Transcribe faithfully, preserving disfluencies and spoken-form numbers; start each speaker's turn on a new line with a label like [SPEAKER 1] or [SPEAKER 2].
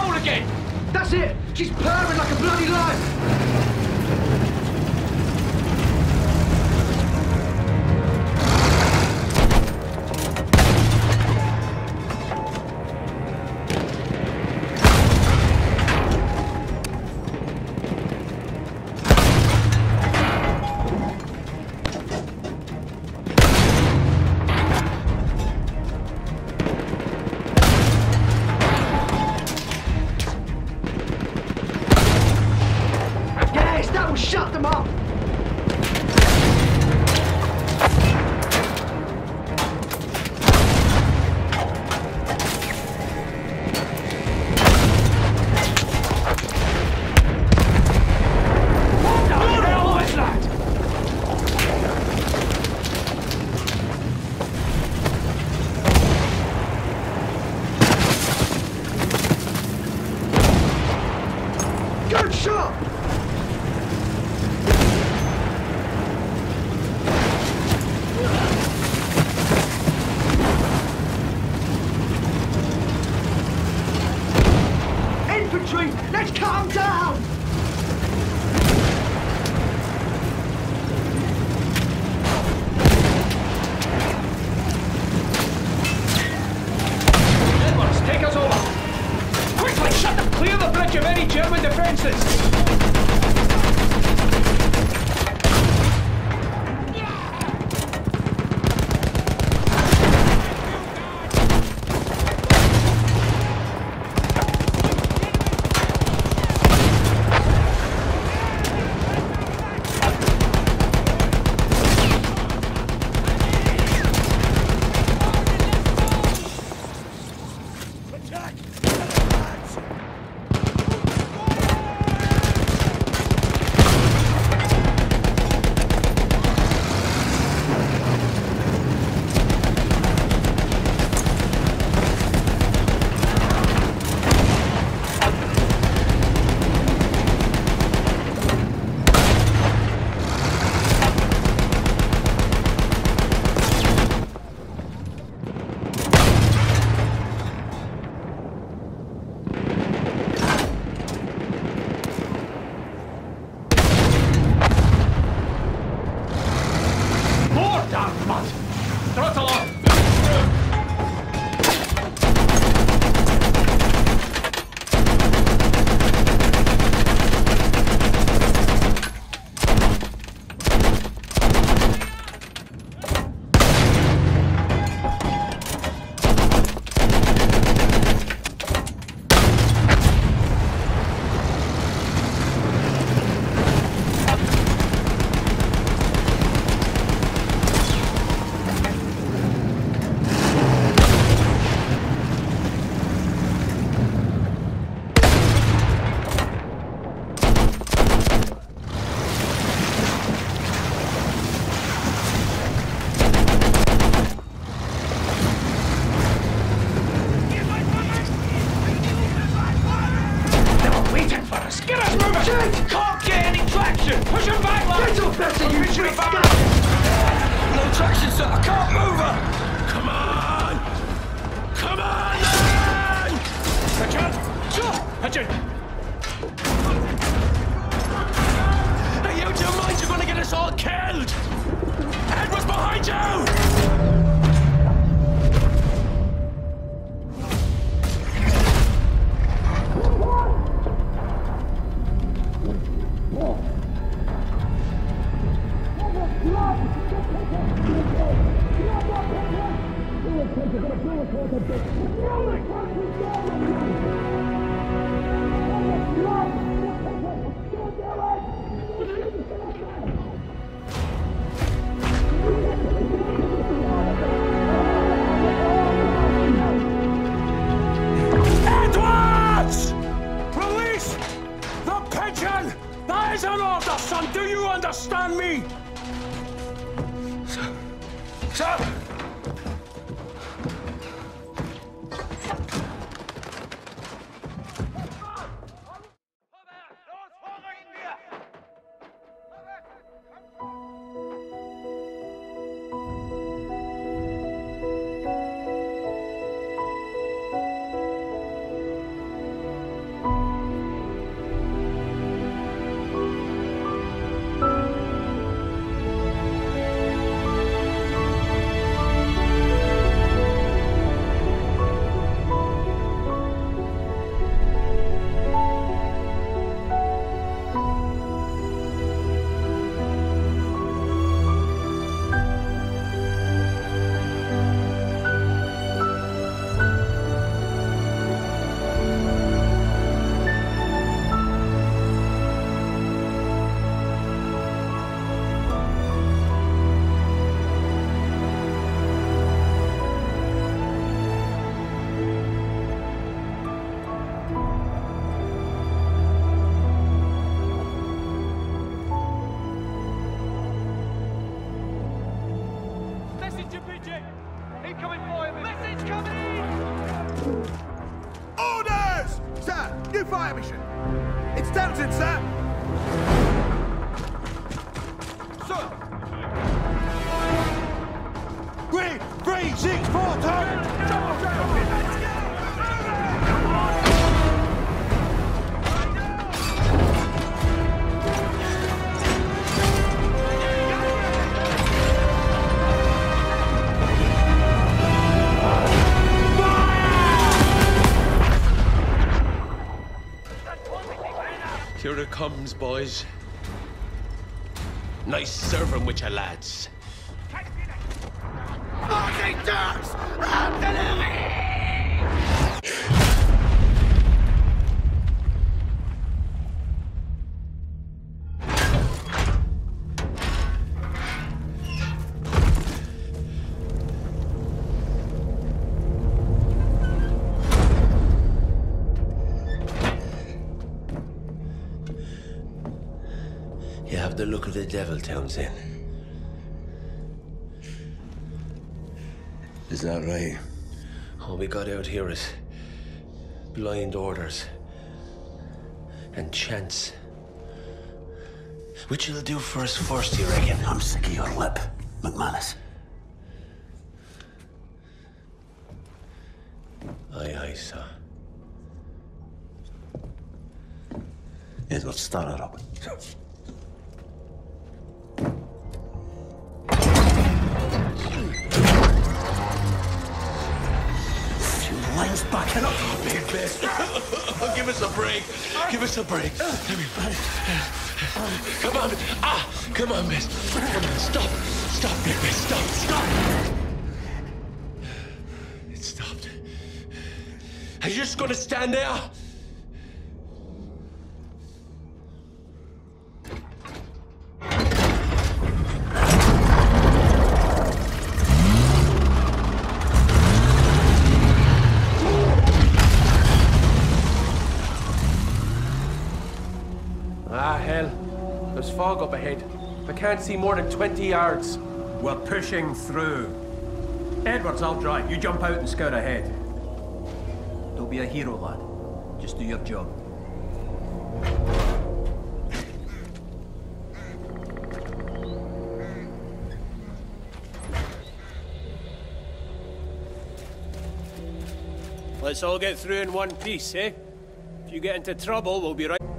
[SPEAKER 1] hole again!
[SPEAKER 2] That's it! She's purring like a bloody lion! Shut them up! Good shot! Let's calm down!
[SPEAKER 1] Edwards, take us over! Quickly, shut them! Clear the bridge of any German defences! Throttle off! Can't get any traction! Push him back, lads!
[SPEAKER 2] Get off that, so you
[SPEAKER 1] Push him back!
[SPEAKER 3] No traction, sir. I can't move her. Come on! Come on, then!
[SPEAKER 1] Richard! Sure! Richard!
[SPEAKER 3] Hey, you, do you mind? You're gonna get us all killed! Edwards behind you! Edwards! Release the pigeon! That is an order, son! Do you understand me? Sir? Sir?
[SPEAKER 4] new fire mission. It's Townsend, sir. Sir. Three, three, six, four, turn.
[SPEAKER 5] Here it comes, boys. Nice serving with your lads.
[SPEAKER 4] Marching Turks! Artillery!
[SPEAKER 5] You have the look of the devil, Townsend.
[SPEAKER 6] Is that right?
[SPEAKER 5] All we got out here is blind orders and chance. Which will do for us first, you reckon?
[SPEAKER 6] I'm sick of your lip, McManus.
[SPEAKER 5] Aye, aye, sir.
[SPEAKER 6] Edward, start her up. Lions backing up.
[SPEAKER 5] Big bit. Give us a break. Give us a break. Come here. Come on. Ah, come on, miss. Come on, stop. Stop, big miss. Stop. Stop. It stopped. Are you just gonna stand there?
[SPEAKER 7] Ah, hell. There's fog up ahead. I can't see more than twenty yards.
[SPEAKER 8] We're pushing through. Edwards, I'll drive. You jump out and scout ahead. Don't be a hero, lad. Just do your job.
[SPEAKER 9] Let's all get through in one piece, eh? If you get into trouble, we'll be right...